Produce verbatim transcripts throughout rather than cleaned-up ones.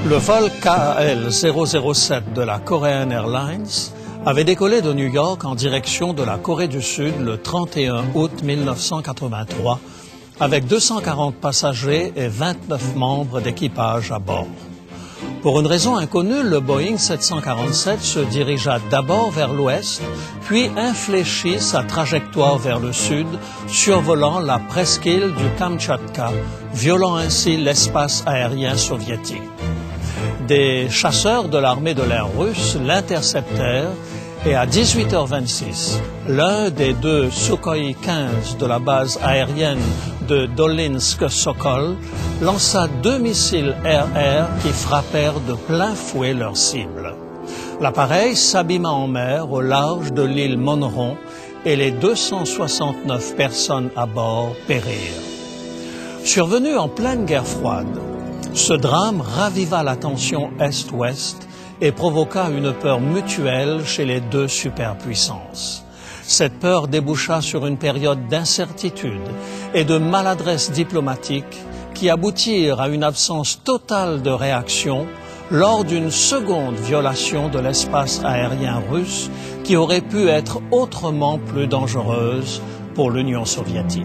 Le vol K A L zéro zéro sept de la Korean Airlines avait décollé de New York en direction de la Corée du Sud le trente et un août mille neuf cent quatre-vingt-trois avec deux cent quarante passagers et vingt-neuf membres d'équipage à bord. Pour une raison inconnue, le Boeing sept cent quarante-sept se dirigea d'abord vers l'ouest, puis infléchit sa trajectoire vers le sud, survolant la presqu'île du Kamtchatka, violant ainsi l'espace aérien soviétique. Des chasseurs de l'armée de l'air russe l'interceptèrent et à dix-huit heures vingt-six, l'un des deux Sukhoi quinze de la base aérienne de Dolinsk-Sokol lança deux missiles air-air qui frappèrent de plein fouet leur cible. L'appareil s'abîma en mer au large de l'île Monron et les deux cent soixante-neuf personnes à bord périrent. Survenu en pleine guerre froide, ce drame raviva la tension Est-Ouest et provoqua une peur mutuelle chez les deux superpuissances. Cette peur déboucha sur une période d'incertitude et de maladresse diplomatique qui aboutirent à une absence totale de réaction lors d'une seconde violation de l'espace aérien russe qui aurait pu être autrement plus dangereuse pour l'Union soviétique.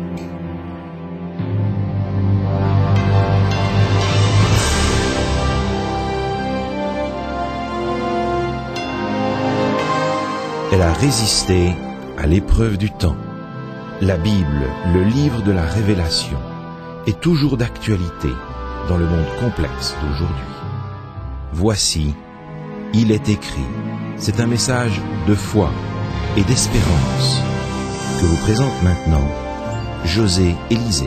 Elle a résisté à l'épreuve du temps. La Bible, le livre de la révélation, est toujours d'actualité dans le monde complexe d'aujourd'hui. Voici, il est écrit. C'est un message de foi et d'espérance que vous présente maintenant José Élysée.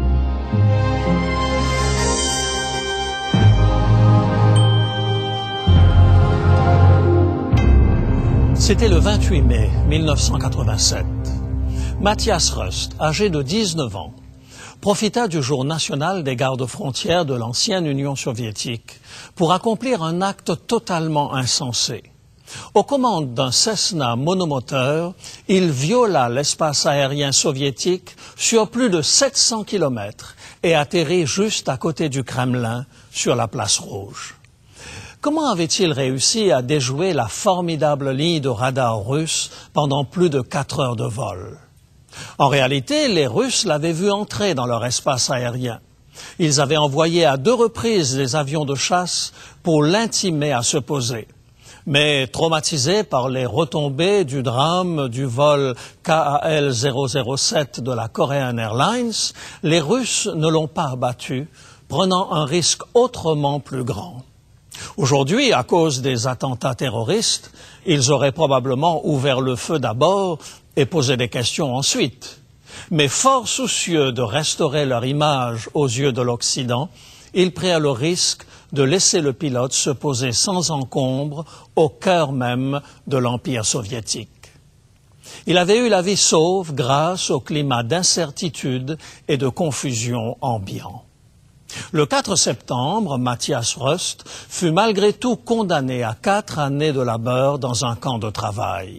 C'était le vingt-huit mai mille neuf cent quatre-vingt-sept. Matthias Rust, âgé de dix-neuf ans, profita du jour national des gardes-frontières de l'ancienne Union soviétique pour accomplir un acte totalement insensé. Aux commandes d'un Cessna monomoteur, il viola l'espace aérien soviétique sur plus de sept cents kilomètres et atterrit juste à côté du Kremlin, sur la place Rouge. Comment avait-il réussi à déjouer la formidable ligne de radar russe pendant plus de quatre heures de vol? En réalité, les Russes l'avaient vu entrer dans leur espace aérien. Ils avaient envoyé à deux reprises des avions de chasse pour l'intimer à se poser. Mais traumatisés par les retombées du drame du vol K A L zéro zéro sept de la Korean Airlines, les Russes ne l'ont pas abattu, prenant un risque autrement plus grand. Aujourd'hui, à cause des attentats terroristes, ils auraient probablement ouvert le feu d'abord et posé des questions ensuite. Mais fort soucieux de restaurer leur image aux yeux de l'Occident, ils prirent le risque de laisser le pilote se poser sans encombre au cœur même de l'Empire soviétique. Il avait eu la vie sauve grâce au climat d'incertitude et de confusion ambiant. Le quatre septembre, Matthias Rust fut malgré tout condamné à quatre années de labeur dans un camp de travail.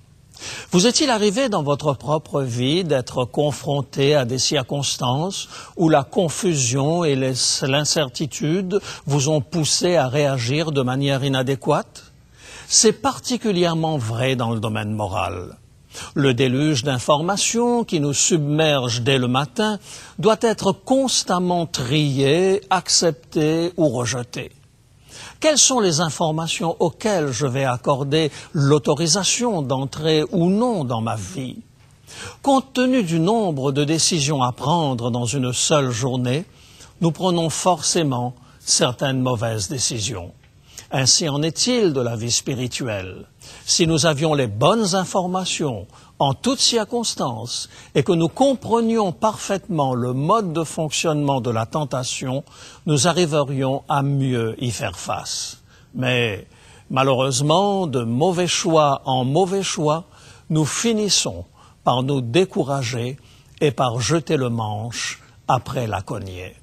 Vous est-il arrivé dans votre propre vie d'être confronté à des circonstances où la confusion et l'incertitude vous ont poussé à réagir de manière inadéquate? C'est particulièrement vrai dans le domaine moral. Le déluge d'informations qui nous submerge dès le matin doit être constamment trié, accepté ou rejeté. Quelles sont les informations auxquelles je vais accorder l'autorisation d'entrer ou non dans ma vie? Compte tenu du nombre de décisions à prendre dans une seule journée, nous prenons forcément certaines mauvaises décisions. Ainsi en est-il de la vie spirituelle. Si nous avions les bonnes informations en toutes circonstances et que nous comprenions parfaitement le mode de fonctionnement de la tentation, nous arriverions à mieux y faire face. Mais malheureusement, de mauvais choix en mauvais choix, nous finissons par nous décourager et par jeter le manche après la cognée.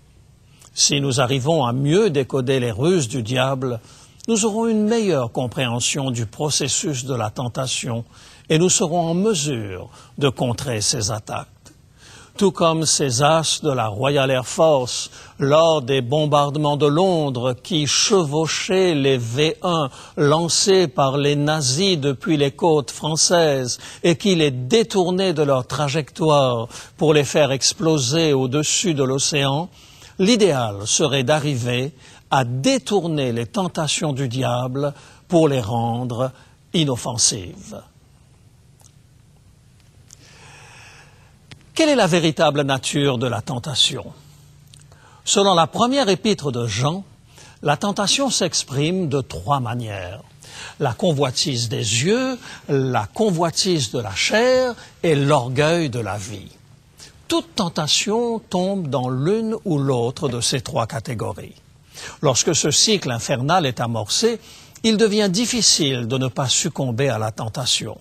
Si nous arrivons à mieux décoder les ruses du diable, nous aurons une meilleure compréhension du processus de la tentation et nous serons en mesure de contrer ces attaques. tout comme ces as de la Royal Air Force lors des bombardements de Londres qui chevauchaient les V un lancés par les nazis depuis les côtes françaises et qui les détournaient de leur trajectoire pour les faire exploser au-dessus de l'océan, l'idéal serait d'arriver à détourner les tentations du diable pour les rendre inoffensives. Quelle est la véritable nature de la tentation? Selon la première épître de Jean, la tentation s'exprime de trois manières. La convoitise des yeux, la convoitise de la chair et l'orgueil de la vie. Toute tentation tombe dans l'une ou l'autre de ces trois catégories. Lorsque ce cycle infernal est amorcé, il devient difficile de ne pas succomber à la tentation.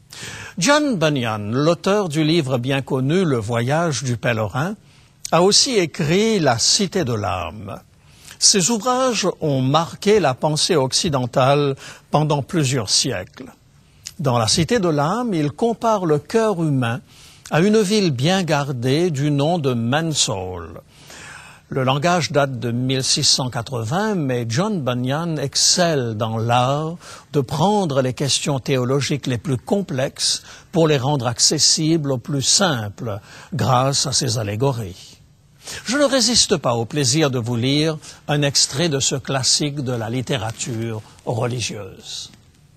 John Bunyan, l'auteur du livre bien connu « Le voyage du pèlerin », a aussi écrit « La cité de l'âme ». Ces ouvrages ont marqué la pensée occidentale pendant plusieurs siècles. Dans « La cité de l'âme », il compare le cœur humain à une ville bien gardée du nom de Mansell. Le langage date de mille six cent quatre-vingts, mais John Bunyan excelle dans l'art de prendre les questions théologiques les plus complexes pour les rendre accessibles aux plus simples grâce à ses allégories. Je ne résiste pas au plaisir de vous lire un extrait de ce classique de la littérature religieuse.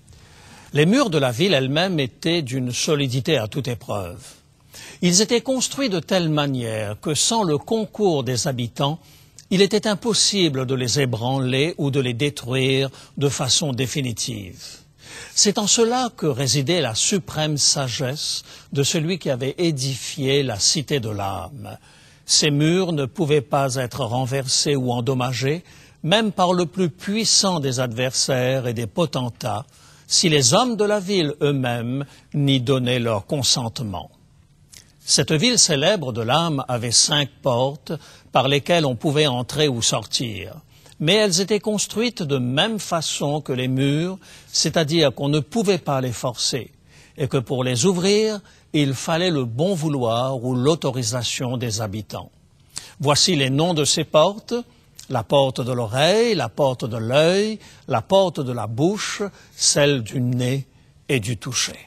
Les murs de la ville elle-même étaient d'une solidité à toute épreuve. Ils étaient construits de telle manière que sans le concours des habitants, il était impossible de les ébranler ou de les détruire de façon définitive. C'est en cela que résidait la suprême sagesse de celui qui avait édifié la cité de l'âme. Ces murs ne pouvaient pas être renversés ou endommagés, même par le plus puissant des adversaires et des potentats, si les hommes de la ville eux-mêmes n'y donnaient leur consentement. Cette ville célèbre de l'âme avait cinq portes par lesquelles on pouvait entrer ou sortir, mais elles étaient construites de même façon que les murs, c'est-à-dire qu'on ne pouvait pas les forcer, et que pour les ouvrir, il fallait le bon vouloir ou l'autorisation des habitants. Voici les noms de ces portes: la porte de l'oreille, la porte de l'œil, la porte de la bouche, celle du nez et du toucher.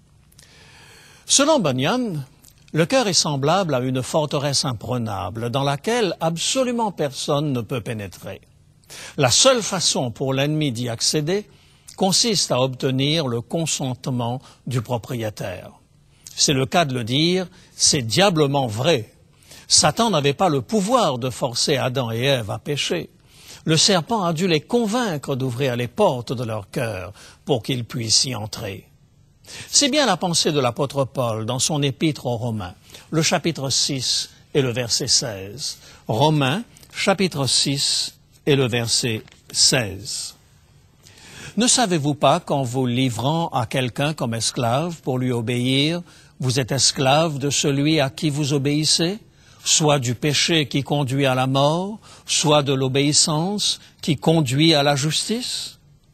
Selon Bunyan, le cœur est semblable à une forteresse imprenable dans laquelle absolument personne ne peut pénétrer. La seule façon pour l'ennemi d'y accéder consiste à obtenir le consentement du propriétaire. C'est le cas de le dire, c'est diablement vrai. Satan n'avait pas le pouvoir de forcer Adam et Ève à pécher. Le serpent a dû les convaincre d'ouvrir les portes de leur cœur pour qu'ils puissent y entrer. C'est bien la pensée de l'apôtre Paul dans son épître aux Romains, le chapitre six et le verset seize. Romains, chapitre six et le verset seize. Ne savez-vous pas qu'en vous livrant à quelqu'un comme esclave pour lui obéir, vous êtes esclave de celui à qui vous obéissez, soit du péché qui conduit à la mort, soit de l'obéissance qui conduit à la justice?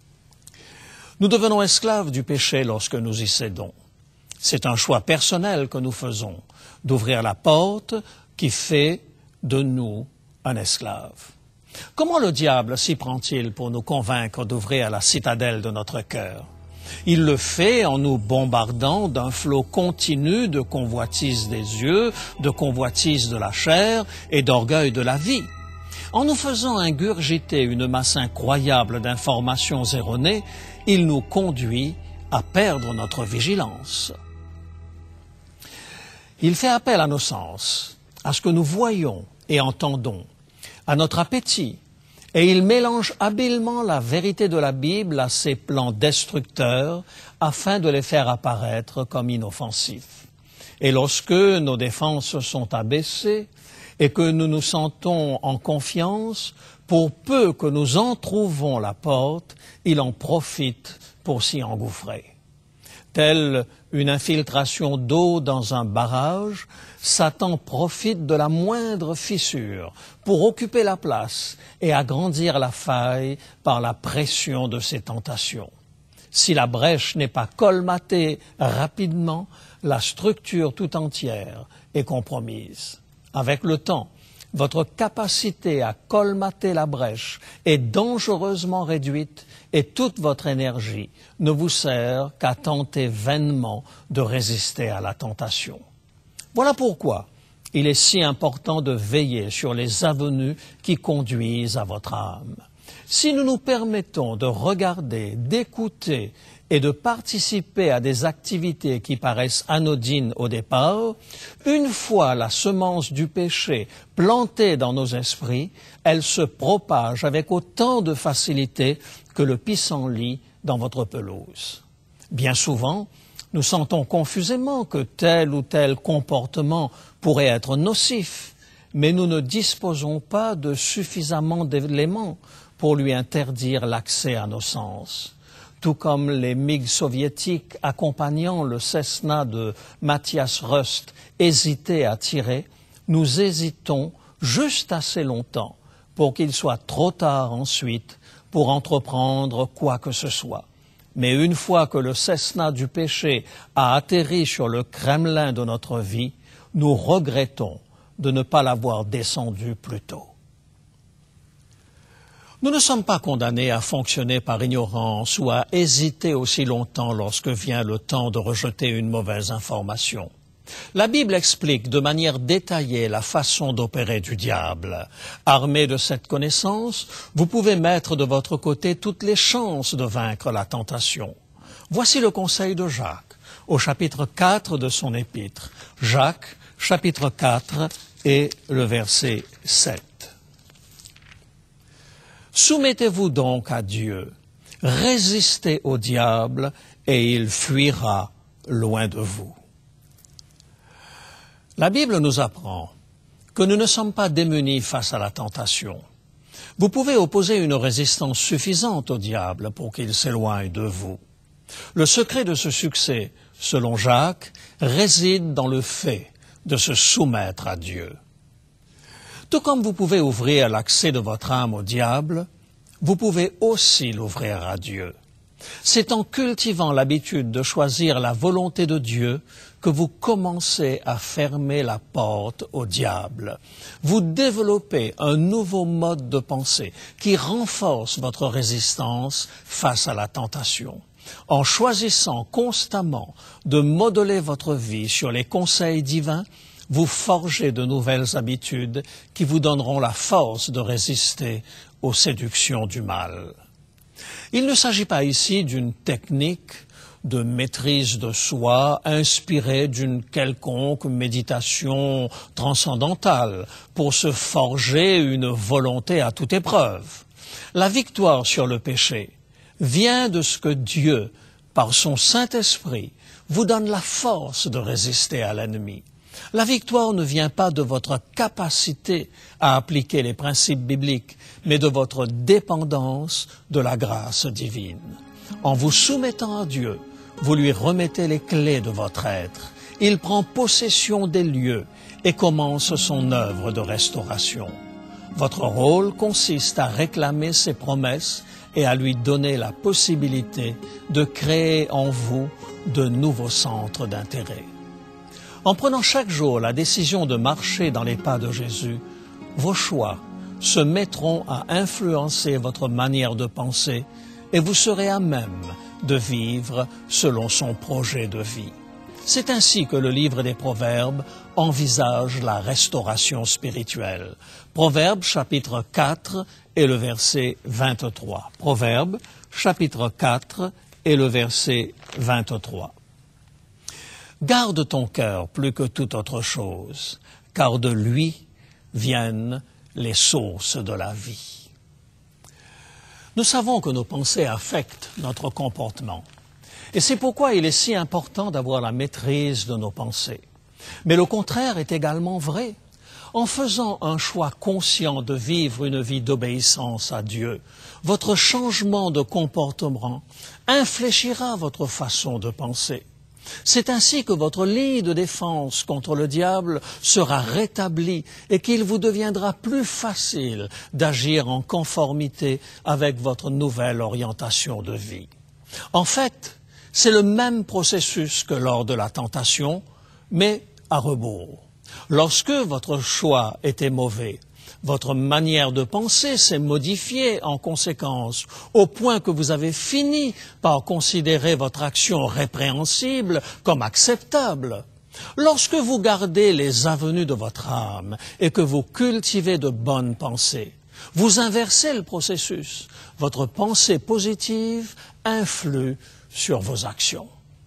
Nous devenons esclaves du péché lorsque nous y cédons. C'est un choix personnel que nous faisons, d'ouvrir la porte qui fait de nous un esclave. Comment le diable s'y prend-il pour nous convaincre d'ouvrir la citadelle de notre cœur? Il le fait en nous bombardant d'un flot continu de convoitise des yeux, de convoitise de la chair et d'orgueil de la vie. En nous faisant ingurgiter une masse incroyable d'informations erronées, il nous conduit à perdre notre vigilance. Il fait appel à nos sens, à ce que nous voyons et entendons, à notre appétit, et il mélange habilement la vérité de la Bible à ses plans destructeurs afin de les faire apparaître comme inoffensifs. Et lorsque nos défenses sont abaissées et que nous nous sentons en confiance, pour peu que nous entrouvons la porte, il en profite pour s'y engouffrer. Telle une infiltration d'eau dans un barrage, Satan profite de la moindre fissure pour occuper la place et agrandir la faille par la pression de ses tentations. Si la brèche n'est pas colmatée rapidement, la structure tout entière est compromise. Avec le temps, votre capacité à colmater la brèche est dangereusement réduite et toute votre énergie ne vous sert qu'à tenter vainement de résister à la tentation. Voilà pourquoi il est si important de veiller sur les avenues qui conduisent à votre âme. Si nous nous permettons de regarder, d'écouter et de participer à des activités qui paraissent anodines au départ, une fois la semence du péché plantée dans nos esprits, elle se propage avec autant de facilité que le pissenlit dans votre pelouse. Bien souvent, nous sentons confusément que tel ou tel comportement pourrait être nocif, mais nous ne disposons pas de suffisamment d'éléments pour lui interdire l'accès à nos sens. Tout comme les MiG soviétiques accompagnant le Cessna de Matthias Rust hésitaient à tirer, nous hésitons juste assez longtemps pour qu'il soit trop tard ensuite pour entreprendre quoi que ce soit. Mais une fois que le Cessna du péché a atterri sur le Kremlin de notre vie, nous regrettons de ne pas l'avoir descendu plus tôt. Nous ne sommes pas condamnés à fonctionner par ignorance ou à hésiter aussi longtemps lorsque vient le temps de rejeter une mauvaise information. La Bible explique de manière détaillée la façon d'opérer du diable. Armé de cette connaissance, vous pouvez mettre de votre côté toutes les chances de vaincre la tentation. Voici le conseil de Jacques, au chapitre quatre de son épître. Jacques, chapitre quatre et le verset sept. Soumettez-vous donc à Dieu, résistez au diable et il fuira loin de vous. La Bible nous apprend que nous ne sommes pas démunis face à la tentation. Vous pouvez opposer une résistance suffisante au diable pour qu'il s'éloigne de vous. Le secret de ce succès, selon Jacques, réside dans le fait de se soumettre à Dieu. Tout comme vous pouvez ouvrir l'accès de votre âme au diable, vous pouvez aussi l'ouvrir à Dieu. C'est en cultivant l'habitude de choisir la volonté de Dieu que vous commencez à fermer la porte au diable. Vous développez un nouveau mode de pensée qui renforce votre résistance face à la tentation. En choisissant constamment de modeler votre vie sur les conseils divins, vous forgez de nouvelles habitudes qui vous donneront la force de résister aux séductions du mal. Il ne s'agit pas ici d'une technique de maîtrise de soi inspirée d'une quelconque méditation transcendantale pour se forger une volonté à toute épreuve. La victoire sur le péché vient de ce que Dieu, par son Saint-Esprit, vous donne la force de résister à l'ennemi. La victoire ne vient pas de votre capacité à appliquer les principes bibliques, mais de votre dépendance de la grâce divine. En vous soumettant à Dieu, vous lui remettez les clés de votre être. Il prend possession des lieux et commence son œuvre de restauration. Votre rôle consiste à réclamer ses promesses et à lui donner la possibilité de créer en vous de nouveaux centres d'intérêt. En prenant chaque jour la décision de marcher dans les pas de Jésus, vos choix se mettront à influencer votre manière de penser et vous serez à même de vivre selon son projet de vie. C'est ainsi que le livre des Proverbes envisage la restauration spirituelle. Proverbes chapitre quatre et le verset vingt-trois. Proverbes chapitre quatre et le verset vingt-trois. Garde ton cœur plus que toute autre chose, car de lui viennent les sources de la vie. Nous savons que nos pensées affectent notre comportement. Et c'est pourquoi il est si important d'avoir la maîtrise de nos pensées. Mais le contraire est également vrai. En faisant un choix conscient de vivre une vie d'obéissance à Dieu, votre changement de comportement infléchira votre façon de penser. C'est ainsi que votre ligne de défense contre le diable sera rétablie et qu'il vous deviendra plus facile d'agir en conformité avec votre nouvelle orientation de vie. En fait, c'est le même processus que lors de la tentation, mais à rebours. Lorsque votre choix était mauvais, votre manière de penser s'est modifiée en conséquence, au point que vous avez fini par considérer votre action répréhensible comme acceptable. Lorsque vous gardez les avenues de votre âme et que vous cultivez de bonnes pensées, vous inversez le processus. Votre pensée positive influe sur vos actions.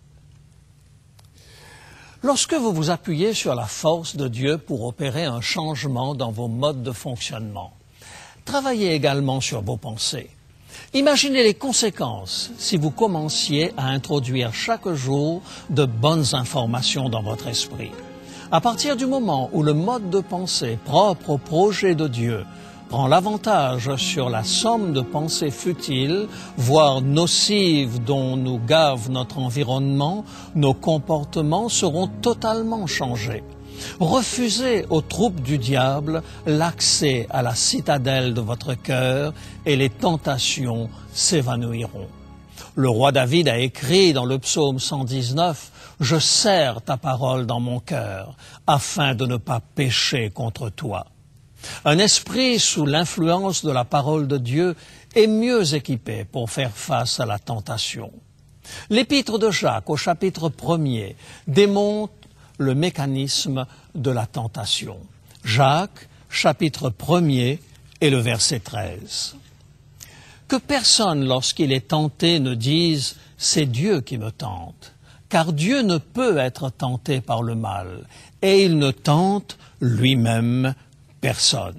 Lorsque vous vous appuyez sur la force de Dieu pour opérer un changement dans vos modes de fonctionnement, travaillez également sur vos pensées. Imaginez les conséquences si vous commenciez à introduire chaque jour de bonnes informations dans votre esprit. À partir du moment où le mode de pensée propre au projet de Dieu prend l'avantage sur la somme de pensées futiles, voire nocives dont nous gave notre environnement, nos comportements seront totalement changés. Refusez aux troupes du diable l'accès à la citadelle de votre cœur et les tentations s'évanouiront. Le roi David a écrit dans le psaume cent dix-neuf « Je serre ta parole dans mon cœur afin de ne pas pécher contre toi ». Un esprit sous l'influence de la parole de Dieu est mieux équipé pour faire face à la tentation. L'épître de Jacques au chapitre premier démontre le mécanisme de la tentation. Jacques, chapitre premier et le verset treize. Que personne, lorsqu'il est tenté, ne dise « c'est Dieu qui me tente », car Dieu ne peut être tenté par le mal, et il ne tente lui-même personne.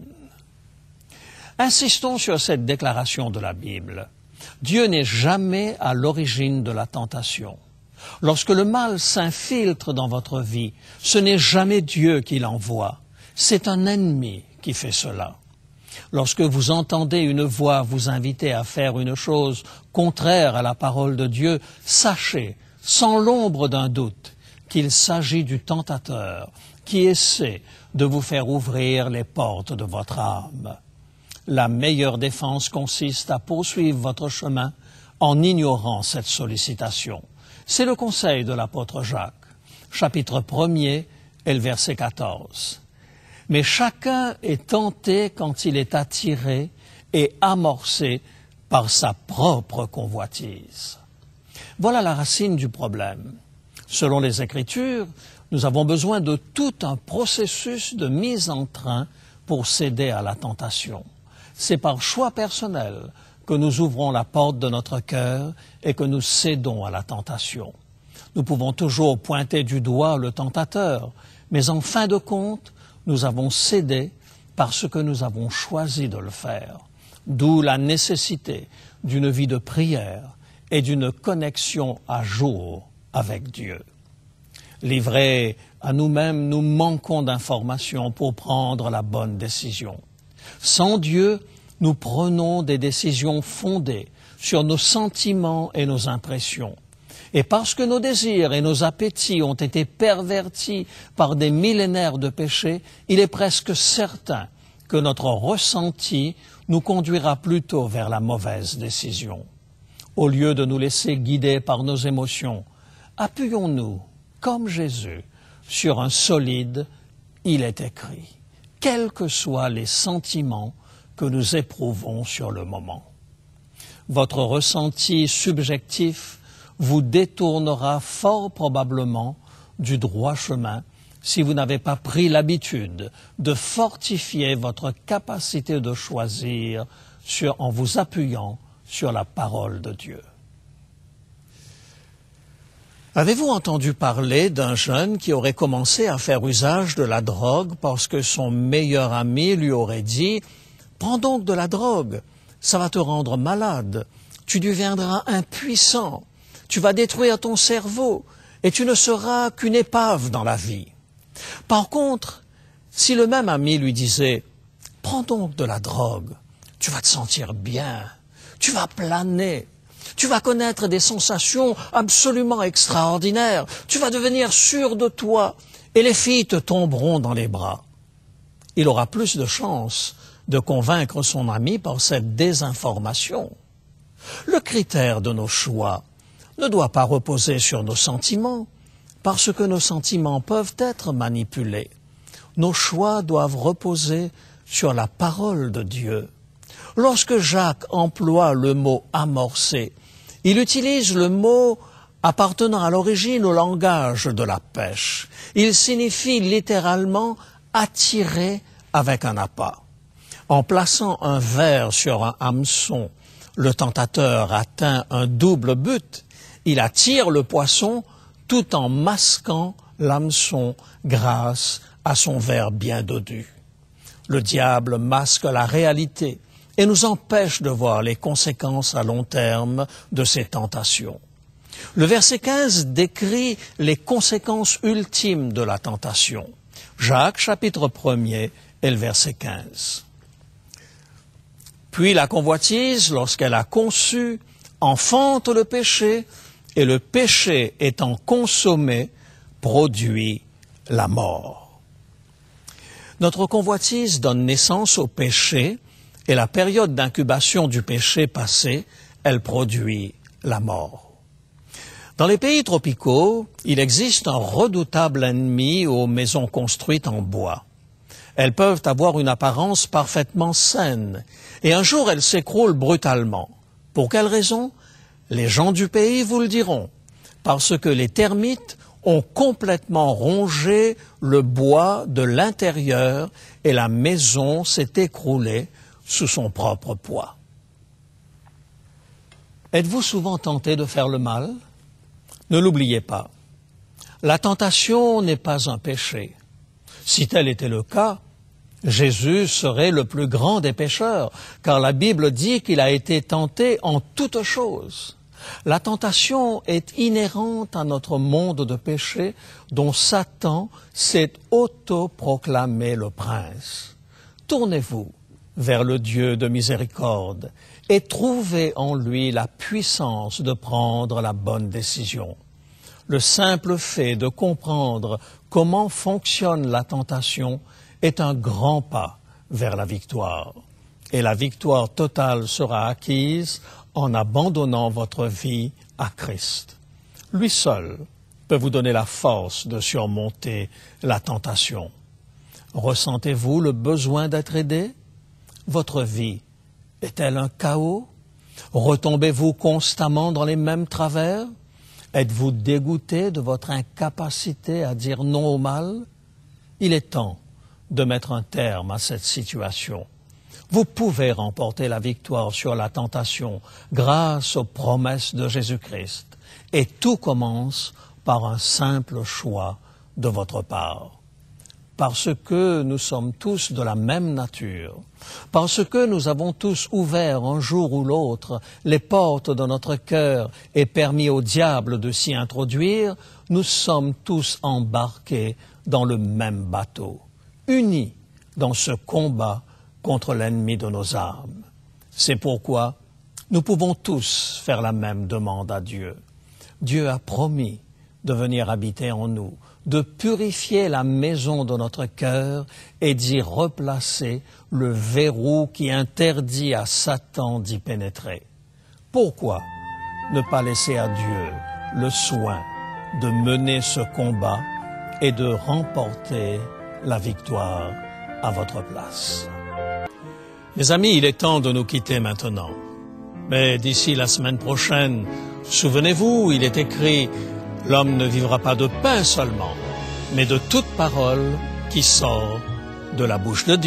Insistons sur cette déclaration de la Bible. Dieu n'est jamais à l'origine de la tentation. Lorsque le mal s'infiltre dans votre vie, ce n'est jamais Dieu qui l'envoie, c'est un ennemi qui fait cela. Lorsque vous entendez une voix vous inviter à faire une chose contraire à la parole de Dieu, sachez, sans l'ombre d'un doute, qu'il s'agit du tentateur qui essaie de vous faire ouvrir les portes de votre âme. La meilleure défense consiste à poursuivre votre chemin en ignorant cette sollicitation. C'est le conseil de l'apôtre Jacques, chapitre premier et le verset quatorze. Mais chacun est tenté quand il est attiré et amorcé par sa propre convoitise. Voilà la racine du problème. Selon les Écritures, nous avons besoin de tout un processus de mise en train pour céder à la tentation. C'est par choix personnel que nous ouvrons la porte de notre cœur et que nous cédons à la tentation. Nous pouvons toujours pointer du doigt le tentateur, mais en fin de compte, nous avons cédé parce que nous avons choisi de le faire. D'où la nécessité d'une vie de prière et d'une connexion à jour avec Dieu. Livrés à nous-mêmes, nous manquons d'informations pour prendre la bonne décision. Sans Dieu, nous prenons des décisions fondées sur nos sentiments et nos impressions. Et parce que nos désirs et nos appétits ont été pervertis par des millénaires de péchés, il est presque certain que notre ressenti nous conduira plutôt vers la mauvaise décision. Au lieu de nous laisser guider par nos émotions, appuyons-nous, comme Jésus, sur un solide « il est écrit », quels que soient les sentiments que nous éprouvons sur le moment. Votre ressenti subjectif vous détournera fort probablement du droit chemin si vous n'avez pas pris l'habitude de fortifier votre capacité de choisir sur, en vous appuyant sur la parole de Dieu. Avez-vous entendu parler d'un jeune qui aurait commencé à faire usage de la drogue parce que son meilleur ami lui aurait dit « Prends donc de la drogue, ça va te rendre malade, tu deviendras impuissant, tu vas détruire ton cerveau et tu ne seras qu'une épave dans la vie. » Par contre, si le même ami lui disait « Prends donc de la drogue, tu vas te sentir bien, tu vas planer, tu vas connaître des sensations absolument extraordinaires, tu vas devenir sûr de toi et les filles te tomberont dans les bras. » Il aura plus de chances de convaincre son ami par cette désinformation. Le critère de nos choix ne doit pas reposer sur nos sentiments, parce que nos sentiments peuvent être manipulés. Nos choix doivent reposer sur la parole de Dieu. Lorsque Jacques emploie le mot « amorcer », il utilise le mot appartenant à l'origine au langage de la pêche. Il signifie littéralement « attirer avec un appât ». En plaçant un verre sur un hameçon, le tentateur atteint un double but. Il attire le poisson tout en masquant l'hameçon grâce à son verre bien dodu. Le diable masque la réalité et nous empêche de voir les conséquences à long terme de ses tentations. Le verset quinze décrit les conséquences ultimes de la tentation. Jacques, chapitre premier, et le verset quinze. Puis la convoitise, lorsqu'elle a conçu, enfante le péché, et le péché étant consommé, produit la mort. Notre convoitise donne naissance au péché, et la période d'incubation du péché passé, elle produit la mort. Dans les pays tropicaux, il existe un redoutable ennemi aux maisons construites en bois. Elles peuvent avoir une apparence parfaitement saine, et un jour elles s'écroulent brutalement. Pour quelle raison? Les gens du pays vous le diront, parce que les termites ont complètement rongé le bois de l'intérieur et la maison s'est écroulée sous son propre poids. Êtes-vous souvent tenté de faire le mal? Ne l'oubliez pas, la tentation n'est pas un péché. Si tel était le cas, Jésus serait le plus grand des pécheurs, car la Bible dit qu'il a été tenté en toutes choses. La tentation est inhérente à notre monde de péché dont Satan s'est autoproclamé le prince. Tournez-vous vers le Dieu de miséricorde et trouvez en lui la puissance de prendre la bonne décision. Le simple fait de comprendre comment fonctionne la tentation est un grand pas vers la victoire. Et la victoire totale sera acquise en abandonnant votre vie à Christ. Lui seul peut vous donner la force de surmonter la tentation. Ressentez-vous le besoin d'être aidé? Votre vie est-elle un chaos? Retombez-vous constamment dans les mêmes travers? Êtes-vous dégoûté de votre incapacité à dire non au mal? Il est temps de mettre un terme à cette situation. Vous pouvez remporter la victoire sur la tentation grâce aux promesses de Jésus-Christ. Et tout commence par un simple choix de votre part. Parce que nous sommes tous de la même nature, parce que nous avons tous ouvert un jour ou l'autre les portes de notre cœur et permis au diable de s'y introduire, nous sommes tous embarqués dans le même bateau, unis dans ce combat contre l'ennemi de nos âmes. C'est pourquoi nous pouvons tous faire la même demande à Dieu. Dieu a promis de venir habiter en nous, de purifier la maison de notre cœur et d'y replacer le verrou qui interdit à Satan d'y pénétrer. Pourquoi ne pas laisser à Dieu le soin de mener ce combat et de remporter la victoire à votre place? Mes amis, il est temps de nous quitter maintenant. Mais d'ici la semaine prochaine, souvenez-vous, il est écrit « L'homme ne vivra pas de pain seulement, mais de toute parole qui sort de la bouche de Dieu. »